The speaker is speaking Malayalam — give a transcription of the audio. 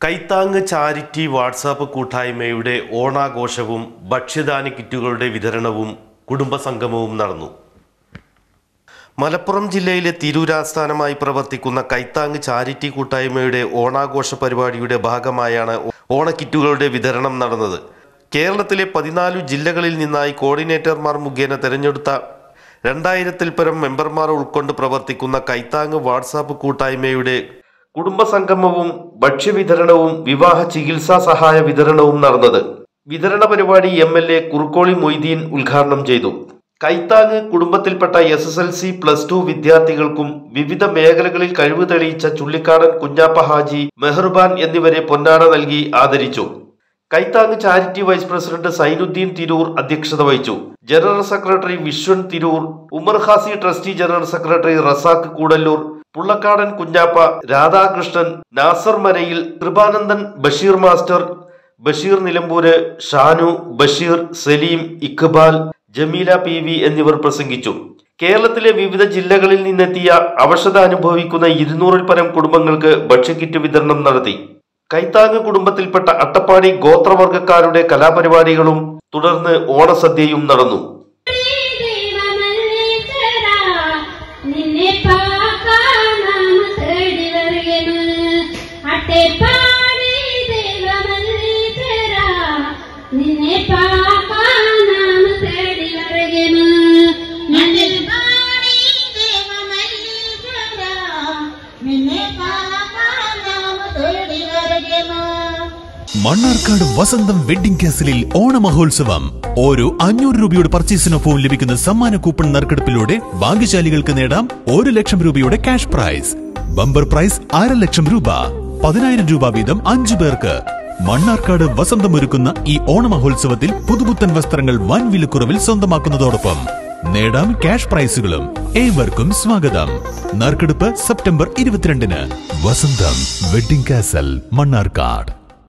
കൈത്താങ് ചാരിറ്റി വാട്സാപ്പ് കൂട്ടായ്മയുടെ ഓണാഘോഷവും ഭക്ഷ്യധാന കിറ്റുകളുടെ വിതരണവും കുടുംബസംഗമവും നടന്നു. മലപ്പുറം ജില്ലയിലെ തിരൂർ ആസ്ഥാനമായി പ്രവർത്തിക്കുന്ന കൈത്താങ് ചാരിറ്റി കൂട്ടായ്മയുടെ ഓണാഘോഷ പരിപാടിയുടെ ഭാഗമായാണ് ഓണക്കിറ്റുകളുടെ വിതരണം നടന്നത്. കേരളത്തിലെ 14 ജില്ലകളിൽ നിന്നായി കോർഡിനേറ്റർമാർ മുഖേന തെരഞ്ഞെടുത്ത 2000-ൽ പരം മെമ്പർമാർ ഉൾക്കൊണ്ട് പ്രവർത്തിക്കുന്ന കൈത്താങ് വാട്സാപ്പ് കൂട്ടായ്മയുടെ കുടുംബസംഗമവും ഭക്ഷ്യവിതരണവും വിവാഹ ചികിത്സാ സഹായ വിതരണവും നടന്നത്. വിതരണ പരിപാടി MLA കുറുക്കോളി മൊയ്തീൻ ഉദ്ഘാടനം ചെയ്തു. കൈത്താങ് കുടുംബത്തിൽപ്പെട്ട SSLC +2 വിദ്യാർത്ഥികൾക്കും വിവിധ മേഖലകളിൽ കഴിവ് തെളിയിച്ച ചുള്ളിക്കാടൻ കുഞ്ഞാപ്പ ഹാജി, മെഹർബാൻ എന്നിവരെ പൊന്നാട നൽകി ആദരിച്ചു. Kaithang charity vice president Sainudheen Tirur അധ്യക്ഷത വഹിച്ചു. General secretary Vishwan Tirur, Umar Qasi trustee general secretary Razak Koodallur, Pullakkadan Kunjappa, Radhakrishnan, Nasar Manayil, Kripanandan, Basheer master, Basheer Nilambur, Shanu, Basheer, Saleem, Iqbal, Jameela PV എന്നിവർ പ്രസംഗിച്ചു. കേരളത്തിലെ വിവിധ ജില്ലകളിൽ നിന്നെത്തിയ അവശത അനുഭവിക്കുന്ന 200-ൽ പരം കുടുംബങ്ങൾക്ക് ഭക്ഷ്യക്കിറ്റ് വിതരണം നടത്തി. കൈത്താങ് കുടുംബത്തിൽപ്പെട്ട അട്ടപ്പാടി ഗോത്രവർഗക്കാരുടെ കലാപരിപാടികളും തുടർന്ന് ഓണസദ്യയും നടന്നു. മണ്ണാർക്കാട് വസന്തം വെഡിംഗ് കാസിലിൽ ഓണമഹോത്സവം. ഓരോ 500 രൂപയുടെ പർച്ചേസിനൊപ്പം ലഭിക്കുന്ന സമ്മാന കൂപ്പൺ നറുക്കെടുപ്പിലൂടെ ഭാഗ്യശാലികൾക്ക് നേടാം 1 ലക്ഷം രൂപയുടെ cash prize. Bumper prize 1/2 lakh രൂപ. 10,000 രൂപ വീതം 5 പേർക്ക്. മണ്ണാർക്കാട് വസന്തം ഒരുക്കുന്ന ഈ ഓണമഹോത്സവത്തിൽ പുതുപുത്തൻ വസ്ത്രങ്ങൾ വൻ വിലക്കുറവിൽ സ്വന്തമാക്കുന്നതോടൊപ്പം നേടാം ക്യാഷ് പ്രൈസുകളും. ഏവർക്കും സ്വാഗതം. നറുക്കെടുപ്പ് സെപ്റ്റംബർ 22-ന്. വസന്തം വെഡിംഗ് കാസൽ, മണ്ണാർക്കാട്.